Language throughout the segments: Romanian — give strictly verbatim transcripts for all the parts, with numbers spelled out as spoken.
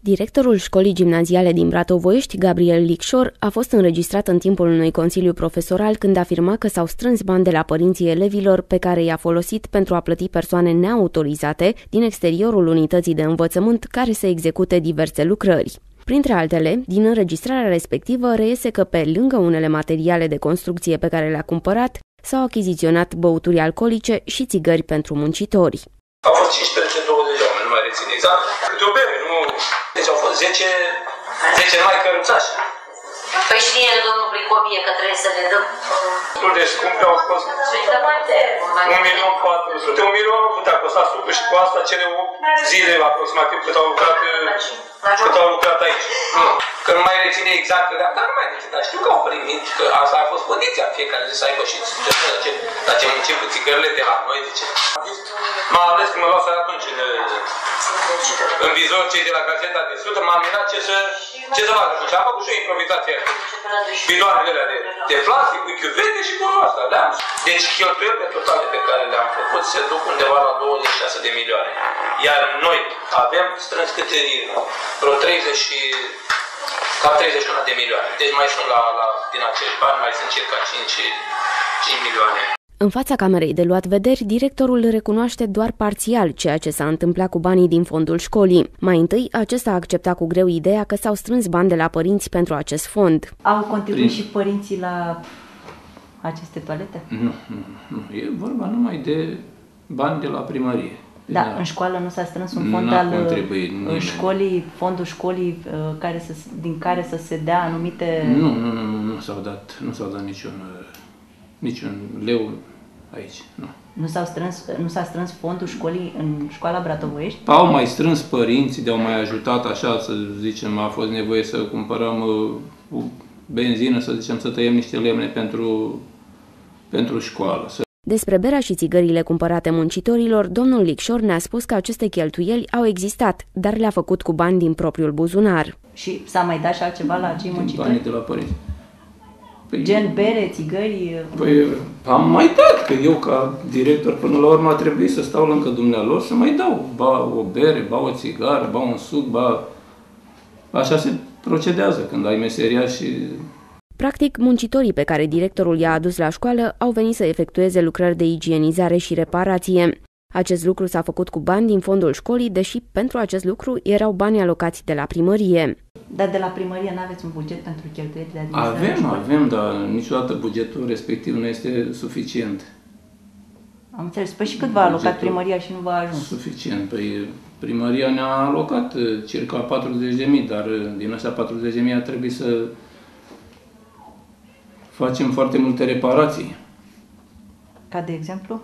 Directorul școlii gimnaziale din Bratovoiești, Gabriel Licșor, a fost înregistrat în timpul unui consiliu profesoral când afirma că s-au strâns bani de la părinții elevilor pe care i-a folosit pentru a plăti persoane neautorizate din exteriorul unității de învățământ care să execute diverse lucrări. Printre altele, din înregistrarea respectivă reiese că pe lângă unele materiale de construcție pe care le-a cumpărat, s-au achiziționat băuturi alcoolice și țigări pentru muncitori. Au fost cincisprezece douăzeci de oameni, nu mai rețin exact. Câte o bere, nu... Deci au fost zece, zece mai căruțași. Păi știe domnul Pricopie că trebuie să le dăm. Destul de scumpe au fost un milion patru sute. Un milion nu putea costa supă și cu asta cele opt zile aproximativ cât au lucrat, cât au lucrat aici. Nu, că nu mai reține exact, dar nu mai reține, dar știu că au primit, că asta a fost condiția fiecare zi să aibă și la ce muncim cu țigările de la noi, zice. M-a ales că mă luau seara atunci în, în vizor cei de la Gazeta de Sud, m-am mirat ce să, ce să fac. Și am făcut și o improvizație cu bidoanele alea de, de plastic, cu chiuvete și cu asta. Da? Deci cheltuielile totale pe care le-am făcut se duc undeva la douăzeci și șase de milioane. Iar noi avem strâns câte vreo treizeci și... cam treizeci și unu de milioane. Deci mai sunt la, la, din acești bani, mai sunt circa cinci, cinci milioane. În fața camerei de luat vederi, directorul recunoaște doar parțial ceea ce s-a întâmplat cu banii din fondul școlii. Mai întâi, acesta a acceptat cu greu ideea că s-au strâns bani de la părinți pentru acest fond. Au contribuit Prin... și părinții la aceste toalete? Nu, nu, nu. E vorba numai de bani de la primărie. Da, da, în școală nu s-a strâns un fond al școlii, fondul școlii care să, din care să se dea anumite... Nu, nu, nu, nu, nu s-au dat, nu s-au dat niciun, niciun leu aici, nu. Nu s-au strâns, nu s-a strâns fondul școlii în școala Bratovoiești? Au mai strâns părinții, de-au mai ajutat așa, să zicem, a fost nevoie să cumpărăm uh, benzină, să zicem, să tăiem niște lemne pentru, pentru școală. Să... Despre berea și țigările cumpărate muncitorilor, domnul Licșor ne-a spus că aceste cheltuieli au existat, dar le-a făcut cu bani din propriul buzunar. Și s-a mai dat și altceva la acei muncitori? Banii de la părinți. Păi, gen bere, țigări? Păi am mai dat, că eu ca director până la urmă a trebuit să stau lângă dumnealor să mai dau ba o bere, ba o țigară, ba un suc, ba... Așa se procedează când ai meseria și... Practic, muncitorii pe care directorul i-a adus la școală au venit să efectueze lucrări de igienizare și reparație. Acest lucru s-a făcut cu bani din fondul școlii, deși pentru acest lucru erau bani alocați de la primărie. Dar de la primărie nu aveți un buget pentru cheltuielile de administrare? Avem, avem, dar niciodată bugetul respectiv nu este suficient. Am înțeles. Păi și cât v-a alocat primăria și nu v-a ajuns? Suficient. Păi primăria ne-a alocat circa patruzeci de mii, dar din astea patruzeci de mii a trebuit să facem foarte multe reparații. Ca de exemplu?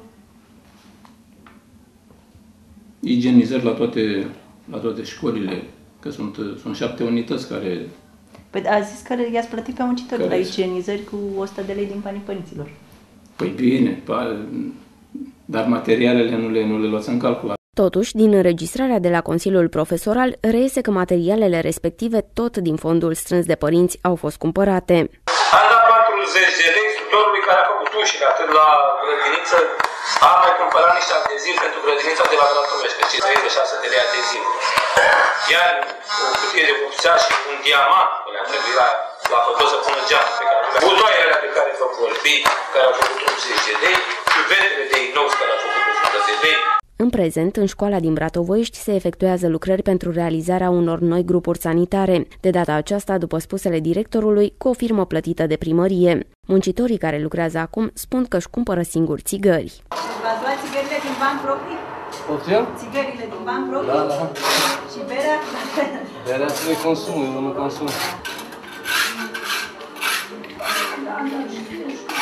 Igienizări la toate, la toate școlile, că sunt, sunt șapte unități care... Păi a zis că i-ați plătit pe muncitori la igienizări cu o sută de lei din banii părinților. Păi bine, dar materialele nu le, nu le luați în calcul. Totuși, din înregistrarea de la Consiliul Profesoral, reiese că materialele respective, tot din fondul strâns de părinți, au fost cumpărate. Am dat patruzeci de lei tutorului care a făcut ușile, atât la grădiniță, am mai cumpărat niște adezivi pentru grădinița de la Bratovești, deci treizeci și șase de lei adeziv. Iar o cutie de vopsea și un diamant, care a trebuit la, la făcut să pună geamul pe care a butoaiele pe care vă vorbi, care au făcut optzeci de lei, chiuvetele de inox care au făcut o sută de lei. În prezent, în școala din Bratovoiești se efectuează lucrări pentru realizarea unor noi grupuri sanitare, de data aceasta, după spusele directorului, cu o firmă plătită de primărie. Muncitorii care lucrează acum spun că își cumpără singuri țigări. V-ați luat țigările din bani proprii? Oficial? Țigările din bani proprii? Da, da. Și berea? Berea se le consum, eu nu consum. Da, da, știu.